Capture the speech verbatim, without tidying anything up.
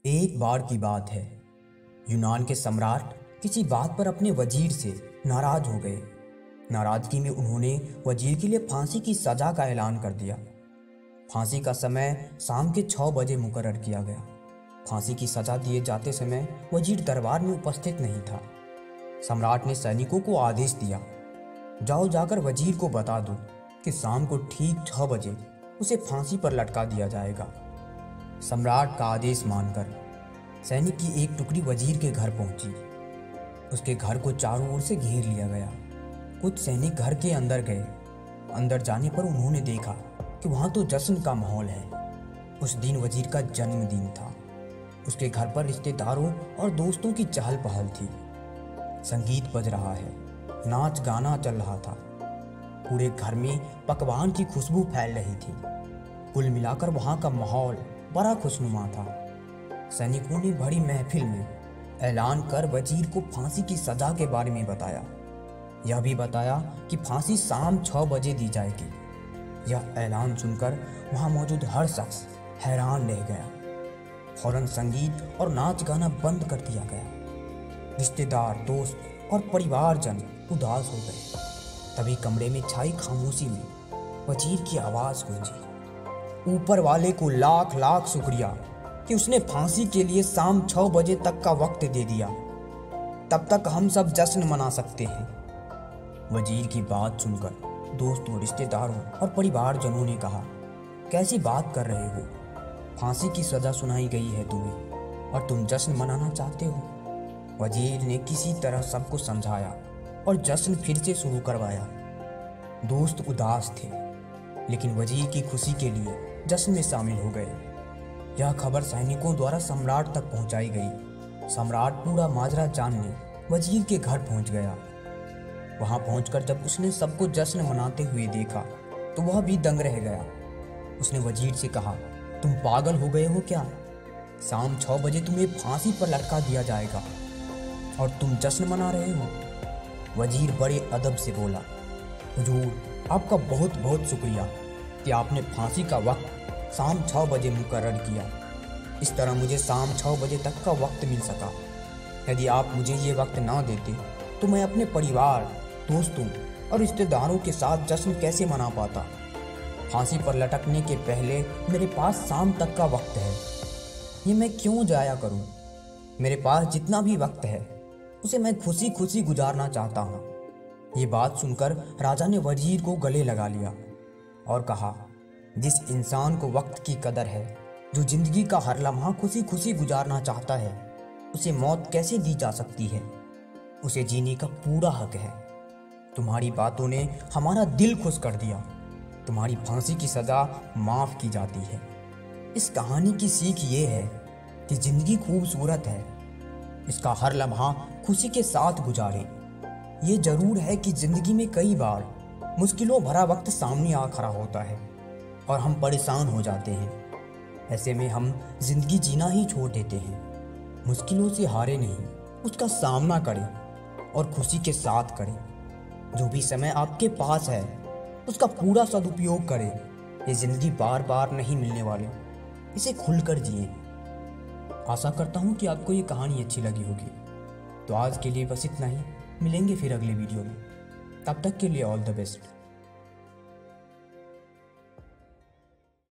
एक बार की बात है। यूनान के सम्राट किसी बात पर अपने वजीर से नाराज हो गए। नाराजगी में उन्होंने वजीर के लिए फांसी की सजा का ऐलान कर दिया। फांसी का समय शाम के छः बजे मुकर्रर किया गया। फांसी की सजा दिए जाते समय वजीर दरबार में उपस्थित नहीं था। सम्राट ने सैनिकों को आदेश दिया, जाओ जाकर वजीर को बता दो कि शाम को ठीक छः बजे उसे फांसी पर लटका दिया जाएगा। सम्राट का आदेश मानकर सैनिक की एक टुकड़ी वजीर के घर पहुंची। उसके घर को चारों ओर से घेर लिया गया। कुछ सैनिक घर के अंदर गए। अंदर जाने पर उन्होंने देखा कि वहां तो जश्न का माहौल है। उस दिन वजीर का जन्मदिन था। उसके घर पर रिश्तेदारों और दोस्तों की चहल पहल थी। संगीत बज रहा है, नाच गाना चल रहा था। पूरे घर में पकवान की खुशबू फैल रही थी। कुल मिलाकर वहां का माहौल बड़ा खुशनुमा था। सैनिकों ने बड़ी महफिल में ऐलान कर वजीर को फांसी की सजा के बारे में बताया। यह भी बताया कि फांसी शाम छः बजे दी जाएगी। यह ऐलान सुनकर वहां मौजूद हर शख्स हैरान रह गया। फौरन संगीत और नाच गाना बंद कर दिया गया। रिश्तेदार, दोस्त और परिवारजन उदास हो गए। तभी कमरे में छाई खामोशी में वजीर की आवाज़ गूंजी, ऊपर वाले को लाख लाख शुक्रिया कि उसने फांसी के लिए शाम छः बजे तक का वक्त दे दिया। तब तक हम सब जश्न मना सकते हैं। वजीर की बात सुनकर दोस्तों, रिश्तेदारों और परिवारजनों ने कहा, कैसी बात कर रहे हो? फांसी की सजा सुनाई गई है तुम्हें और तुम जश्न मनाना चाहते हो? वजीर ने किसी तरह सबको समझाया और जश्न फिर से शुरू करवाया। दोस्त उदास थे, लेकिन वजीर की खुशी के लिए जश्न में शामिल हो गए। यह खबर सैनिकों द्वारा सम्राट तक पहुंचाई गई। सम्राट पूरा माजरा जानने वजीर के घर पहुंच गया। वहां पहुंचकर जब उसने सबको जश्न मनाते हुए देखा तो वह भी दंग रह गया। उसने वजीर से कहा, तुम पागल हो गए हो क्या? शाम छः बजे तुम्हें फांसी पर लटका दिया जाएगा और तुम जश्न मना रहे हो? वजीर बड़े अदब से बोला, हुजूर, आपका बहुत बहुत शुक्रिया कि आपने फांसी का वक्त शाम छः बजे मुकर्रर किया। इस तरह मुझे शाम छः बजे तक का वक्त मिल सका। यदि आप मुझे ये वक्त ना देते तो मैं अपने परिवार, दोस्तों और रिश्तेदारों के साथ जश्न कैसे मना पाता? फांसी पर लटकने के पहले मेरे पास शाम तक का वक्त है। ये मैं क्यों जाया करूं? मेरे पास जितना भी वक्त है उसे मैं खुशी खुशी गुजारना चाहता हूँ। ये बात सुनकर राजा ने वजीर को गले लगा लिया और कहा, जिस इंसान को वक्त की कदर है, जो जिंदगी का हर लम्हा खुशी खुशी गुजारना चाहता है, उसे मौत कैसे दी जा सकती है? उसे जीने का पूरा हक है। तुम्हारी बातों ने हमारा दिल खुश कर दिया। तुम्हारी फांसी की सज़ा माफ़ की जाती है। इस कहानी की सीख ये है कि जिंदगी खूबसूरत है। इसका हर लम्हा खुशी के साथ गुजारें। ये ज़रूर है कि ज़िंदगी में कई बार मुश्किलों भरा वक्त सामने आ खड़ा होता है और हम परेशान हो जाते हैं। ऐसे में हम ज़िंदगी जीना ही छोड़ देते हैं। मुश्किलों से हारे नहीं, उसका सामना करें और खुशी के साथ करें। जो भी समय आपके पास है उसका पूरा सदुपयोग करें। ये ज़िंदगी बार बार नहीं मिलने वाली, इसे खुलकर जिए। आशा करता हूँ कि आपको ये कहानी अच्छी लगी होगी। तो आज के लिए बस इतना ही। मिलेंगे फिर अगले वीडियो में। तब तक के लिए ऑल द बेस्ट।